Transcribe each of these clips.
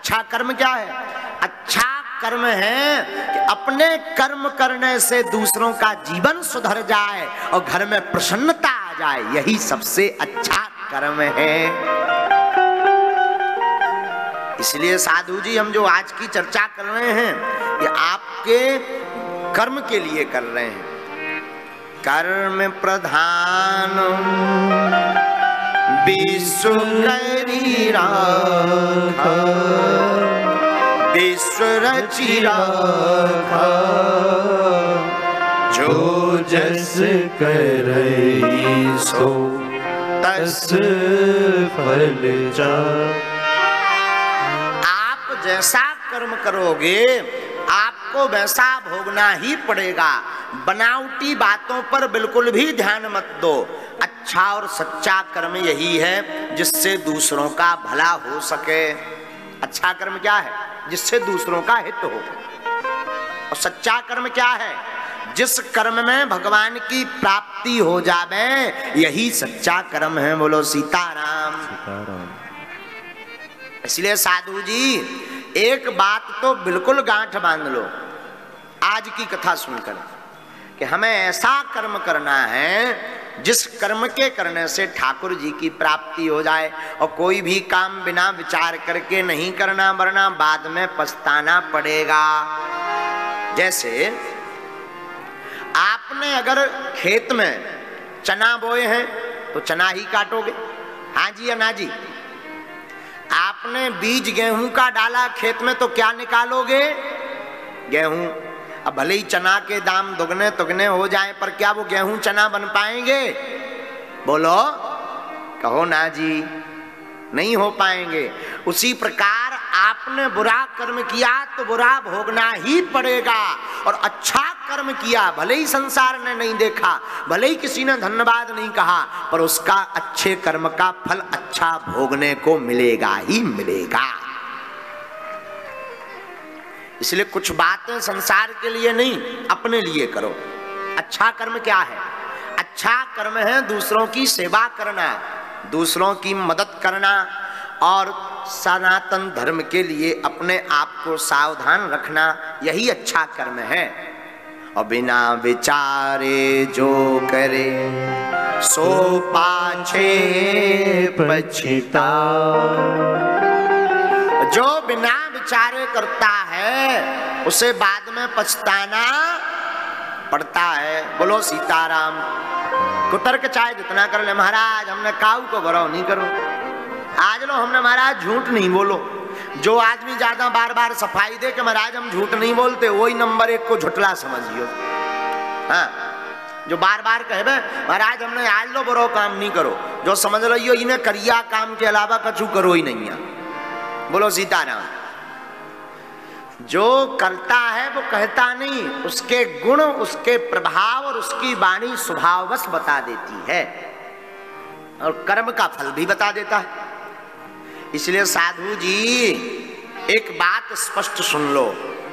अच्छा कर्म क्या है? अच्छा कर्म है कि अपने कर्म करने से दूसरों का जीवन सुधर जाए और घर में प्रसन्नता आ जाए, यही सबसे अच्छा कर्म है। इसलिए साधु जी, हम जो आज की चर्चा कर रहे हैं ये आपके कर्म के लिए कर रहे हैं। कर्म प्रधान विश्व करी राखा, विश्व रचि राखा, जो जस करई सो तस फल जा। आप जैसा कर्म करोगे आपको वैसा भोगना ही पड़ेगा। बनावटी बातों पर बिल्कुल भी ध्यान मत दो। अच्छा और सच्चा कर्म यही है जिससे दूसरों का भला हो सके। अच्छा कर्म क्या है? जिससे दूसरों का हित हो। और सच्चा कर्म क्या है? जिस कर्म में भगवान की प्राप्ति हो जावे, यही सच्चा कर्म है। बोलो सीताराम। इसलिए साधु जी, एक बात तो बिल्कुल गांठ बांध लो आज की कथा सुनकर, कि हमें ऐसा कर्म करना है जिस कर्म के करने से ठाकुर जी की प्राप्ति हो जाए। और कोई भी काम बिना विचार करके नहीं करना, वरना बाद में पछताना पड़ेगा। जैसे आपने अगर खेत में चना बोए हैं तो चना ही काटोगे, हाँ जी या ना जी। आपने बीज गेहूं का डाला खेत में तो क्या निकालोगे? गेहूं। अब भले ही चना के दाम दुगने तुगने हो जाएं, पर क्या वो गेहूं चना बन पाएंगे? बोलो, कहो ना जी, नहीं हो पाएंगे। उसी प्रकार आपने बुरा कर्म किया तो बुरा भोगना ही पड़ेगा, और अच्छा कर्म किया भले ही संसार ने नहीं देखा, भले ही किसी ने धन्यवाद नहीं कहा, पर उसका अच्छे कर्म का फल अच्छा भोगने को मिलेगा ही मिलेगा। इसलिए कुछ बातें संसार के लिए नहीं, अपने लिए करो। अच्छा कर्म क्या है? अच्छा कर्म है दूसरों की सेवा करना, दूसरों की मदद करना, और सनातन धर्म के लिए अपने आप को सावधान रखना, यही अच्छा कर्म है। और बिना विचारे जो करे सो पाछे पछता। जो बिना विचारे करता है उसे बाद में पछताना पड़ता है। बोलो सीताराम। कुतर्क चाहे जितना कर ले, महाराज हमने काऊ को भराव नहीं करो, आज लो हमने महाराज झूठ नहीं बोलो। जो आदमी ज्यादा बार बार सफाई दे कि महाराज हम झूठ नहीं बोलते, वही नंबर 1 को झुठला समझियो। हाँ, जो बार बार कहे महाराज हमने आज लो बरो काम नहीं करो, जो समझ लियो इन्हें करिया काम के अलावा कछु करो ही नहीं है। बोलो सीताराम। जो करता है वो कहता नहीं, उसके गुण, उसके प्रभाव और उसकी वाणी स्वभाववश बता देती है, और कर्म का फल भी बता देता है। इसलिए साधु जी, एक बात स्पष्ट सुन लो।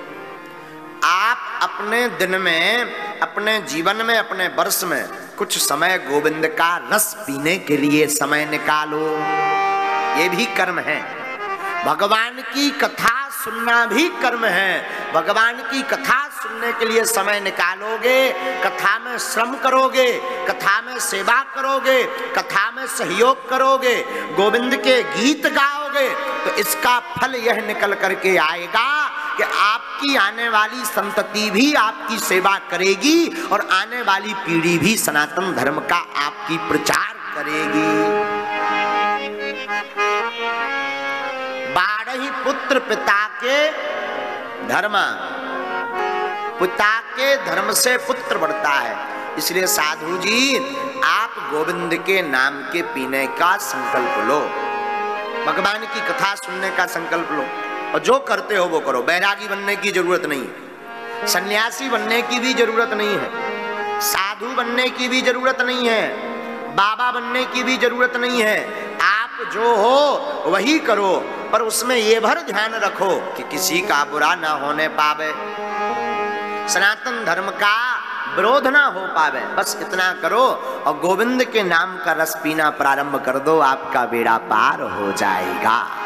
आप अपने दिन में, अपने जीवन में, अपने वर्ष में कुछ समय गोविंद का रस पीने के लिए समय निकालो, ये भी कर्म है। भगवान की कथा सुनना भी कर्म है। भगवान की कथा सुनने के लिए समय निकालोगे, कथा में श्रम करोगे, कथा में सेवा करोगे, कथा में सहयोग करोगे, गोविंद के गीत गाओगे, तो इसका फल यह निकल करके आएगा कि आपकी आने वाली संतति भी आपकी सेवा करेगी, और आने वाली पीढ़ी भी सनातन धर्म का आपकी प्रचार करेगी। बारही पुत्र पिता के धर्म, पिता के धर्म से पुत्र बढ़ता है। इसलिए साधु जी, आप गोविंद के नाम के पीने का संकल्प लो, भगवान की कथा सुनने का संकल्प लो, और जो करते हो वो करो। बैरागी बनने की जरूरत नहीं है, सन्यासी बनने की भी जरूरत नहीं है, साधु बनने की भी जरूरत नहीं है, बाबा बनने की भी जरूरत नहीं है। आप जो हो वही करो, पर उसमें ये भर ध्यान रखो कि किसी का बुरा ना होने पावे, सनातन धर्म का विरोध ना हो पावे। बस इतना करो और गोविंद के नाम का रस पीना प्रारंभ कर दो, आपका बेड़ा पार हो जाएगा।